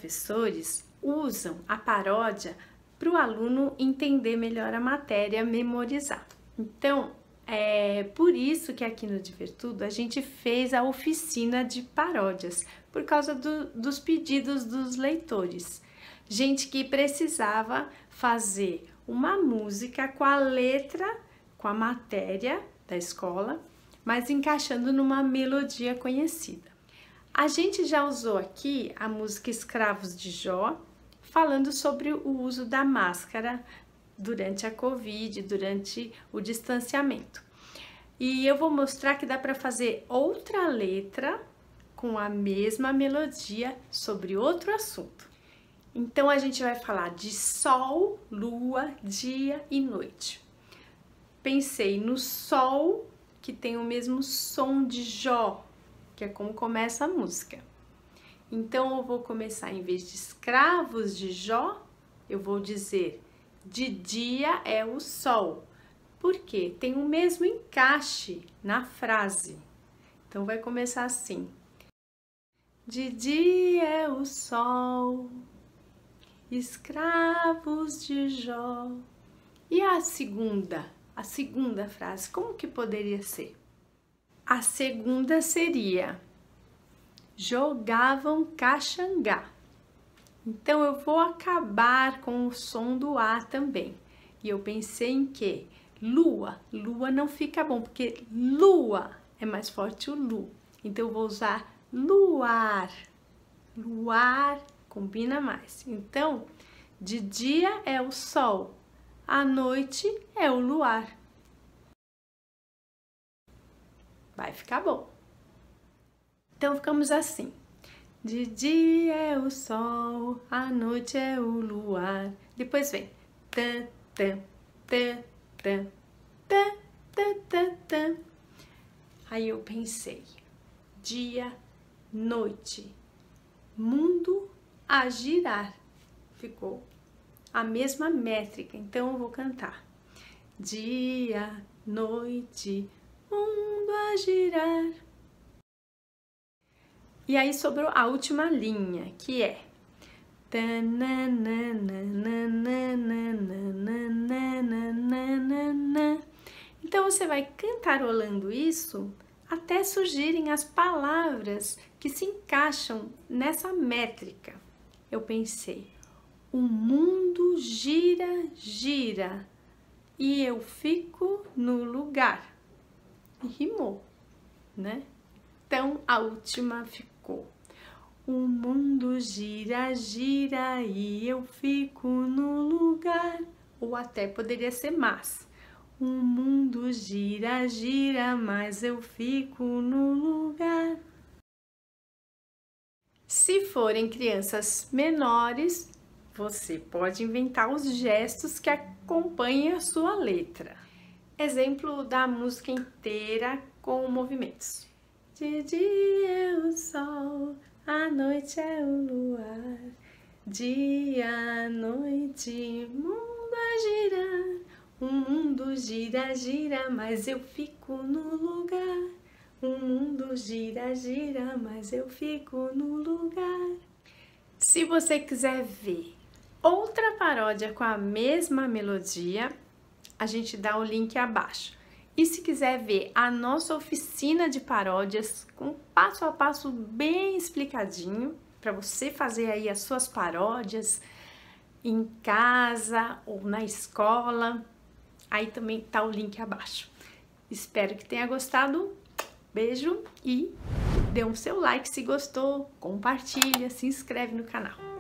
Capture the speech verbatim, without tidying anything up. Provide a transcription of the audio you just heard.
professores usam a paródia para o aluno entender melhor a matéria, memorizar. Então, é por isso que aqui no Divertudo a gente fez a oficina de paródias, por causa do, dos pedidos dos leitores. Gente que precisava fazer uma música com a letra, com a matéria da escola, mas encaixando numa melodia conhecida. A gente já usou aqui a música Escravos de Jó, falando sobre o uso da máscara durante a Covid, durante o distanciamento. E eu vou mostrar que dá para fazer outra letra com a mesma melodia sobre outro assunto. Então a gente vai falar de sol, lua, dia e noite. Pensei no sol, que tem o mesmo som de Jó, que é como começa a música. Então eu vou começar, em vez de escravos de Jó, eu vou dizer de dia é o sol. Por quê? Tem o mesmo encaixe na frase. Então vai começar assim. De dia é o sol, escravos de Jó. E a segunda? A segunda frase, como que poderia ser? A segunda seria: jogavam caxangá. Então eu vou acabar com o som do A também. E eu pensei em quê? Lua. Lua não fica bom, porque lua é mais forte o lu. Então eu vou usar luar. Luar combina mais. Então, de dia é o sol, à noite é o luar. Vai ficar bom. Então ficamos assim. De dia é o sol, à noite é o luar. Depois vem tã, tã, tã, tã, tã, tã, tã, tã. Aí eu pensei, dia, noite, mundo a girar. Ficou a mesma métrica, então eu vou cantar. Dia, noite, mundo a girar. E aí sobrou a última linha, que é então você vai cantarolando isso até surgirem as palavras que se encaixam nessa métrica. Eu pensei, o mundo gira, gira, e eu fico no lugar. E rimou, né? Então a última ficou. O mundo gira, gira e eu fico no lugar. Ou até poderia ser mas. O mundo gira, gira, mas eu fico no lugar. Se forem crianças menores, você pode inventar os gestos que acompanhem a sua letra. Exemplo da música inteira com movimentos. De dia é o sol, à noite é o luar. Dia, noite, mundo a girar. O mundo gira, gira, mas eu fico no lugar. O mundo gira, gira, mas eu fico no lugar. Se você quiser ver outra paródia com a mesma melodia, a gente dá o link abaixo. E se quiser ver a nossa oficina de paródias com passo a passo bem explicadinho, para você fazer aí as suas paródias em casa ou na escola, aí também tá o link abaixo. Espero que tenha gostado. Beijo e dê um seu like se gostou, compartilha, se inscreve no canal.